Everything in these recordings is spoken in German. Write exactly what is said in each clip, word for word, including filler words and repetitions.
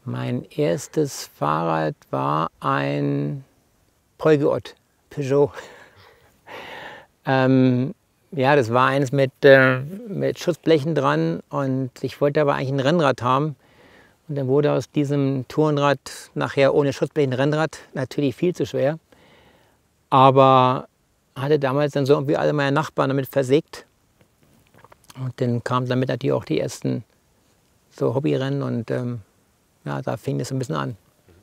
Mein erstes Fahrrad war ein Polgeott, Peugeot. ähm, ja, das war eins mit, äh, mit Schutzblechen dran und ich wollte aber eigentlich ein Rennrad haben. Und dann wurde aus diesem Tourenrad nachher ohne Schutzblechen ein Rennrad natürlich viel zu schwer. Aber hatte damals dann so irgendwie alle meine Nachbarn damit versägt. Und dann kamen damit natürlich auch die ersten so Hobbyrennen und ähm, ja, da fing es ein bisschen an.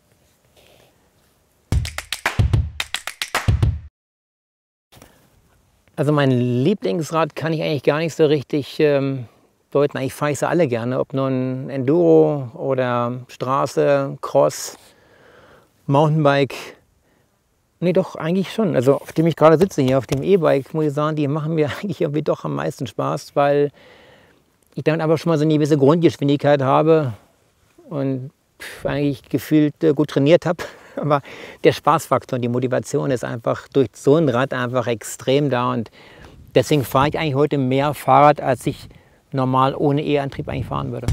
Also mein Lieblingsrad kann ich eigentlich gar nicht so richtig ähm, deuten. Eigentlich fahre ich sie alle gerne, ob nun Enduro oder Straße, Cross, Mountainbike. Nee, doch, eigentlich schon. Also auf dem ich gerade sitze hier, auf dem E-Bike, muss ich sagen, die machen mir eigentlich irgendwie doch am meisten Spaß, weil ich damit einfach schon mal so eine gewisse Grundgeschwindigkeit habe und eigentlich gefühlt äh, gut trainiert habe. Aber der Spaßfaktor und die Motivation ist einfach durch so ein Rad einfach extrem da. Und deswegen fahre ich eigentlich heute mehr Fahrrad, als ich normal ohne E-Antrieb eigentlich fahren würde.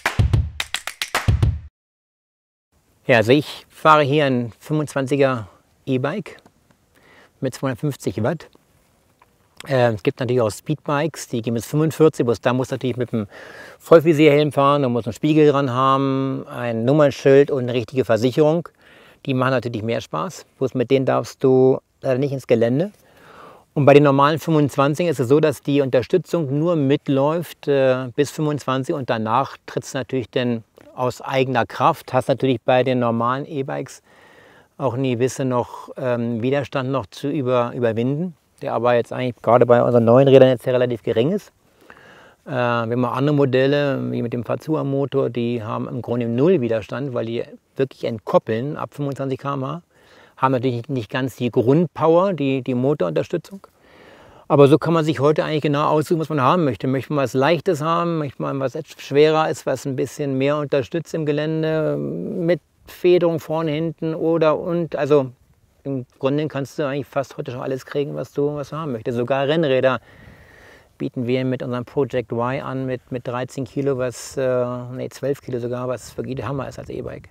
Ja, also ich fahre hier ein fünfundzwanziger E-Bike mit zweihundertfünfzig Watt. Äh, es gibt natürlich auch Speedbikes, die gehen bis fünfundvierzig, bloß da muss natürlich mit einem Vollvisierhelm fahren, da muss ein Spiegel dran haben, ein Nummernschild und eine richtige Versicherung. Die machen natürlich mehr Spaß, bloß mit denen darfst du leider nicht ins Gelände. Und bei den normalen fünfundzwanzig ist es so, dass die Unterstützung nur mitläuft äh, bis fünfundzwanzig und danach tritt es natürlich dann aus eigener Kraft. Hast natürlich bei den normalen E-Bikes auch eine gewisse noch ähm, Widerstand noch zu über, überwinden, der aber jetzt eigentlich gerade bei unseren neuen Rädern jetzt ja relativ gering ist. Äh, wir haben auch andere Modelle, wie mit dem Fazua-Motor, die haben im Grunde null Widerstand, weil die wirklich entkoppeln ab fünfundzwanzig Kilometer pro Stunde. Haben natürlich nicht ganz die Grundpower, die, die Motorunterstützung. Aber so kann man sich heute eigentlich genau aussuchen, was man haben möchte. Möchte man was Leichtes haben, möchte man was etwas schwerer ist, was ein bisschen mehr unterstützt im Gelände, mit Federung vorne, hinten oder und. Also im Grunde kannst du eigentlich fast heute schon alles kriegen, was du, was du haben möchtest. Sogar Rennräder bieten wir mit unserem Project Y an mit, mit dreizehn Kilo, was, äh, nee, zwölf Kilo sogar, was wirklich der Hammer ist als E-Bike.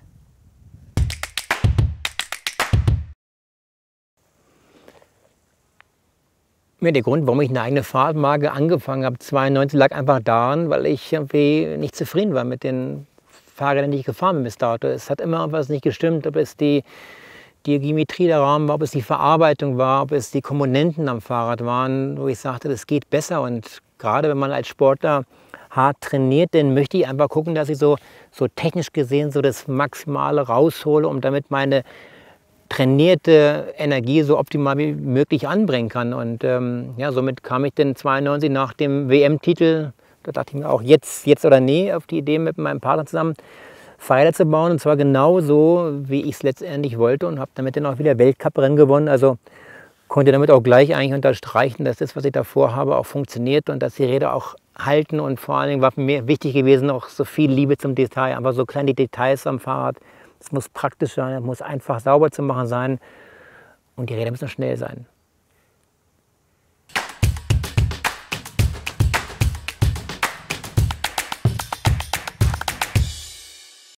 Ja, der Grund, warum ich eine eigene Fahrradmarke angefangen habe, zweiundneunzig, lag einfach daran, weil ich irgendwie nicht zufrieden war mit den Fahrrädern, die ich gefahren bin bis dato. Es hat immer etwas nicht gestimmt, ob es die, die Geometrie der Rahmen war, ob es die Verarbeitung war, ob es die Komponenten am Fahrrad waren, wo ich sagte, das geht besser. Und gerade wenn man als Sportler hart trainiert, dann möchte ich einfach gucken, dass ich so, so technisch gesehen so das Maximale raushole, um damit meine trainierte Energie so optimal wie möglich anbringen kann. Und ähm, ja, somit kam ich dann zweiundneunzig nach dem W M-Titel, da dachte ich mir auch jetzt, jetzt oder nie, auf die Idee mit meinem Partner zusammen Fahrräder zu bauen. Und zwar genau so, wie ich es letztendlich wollte und habe damit dann auch wieder Weltcuprennen gewonnen. Also konnte damit auch gleich eigentlich unterstreichen, dass das, was ich davor habe, auch funktioniert und dass die Räder auch halten. Und vor allen Dingen war mir wichtig gewesen, auch so viel Liebe zum Detail, einfach so kleine Details am Fahrrad. Es muss praktisch sein, es muss einfach sauber zu machen sein und die Räder müssen schnell sein.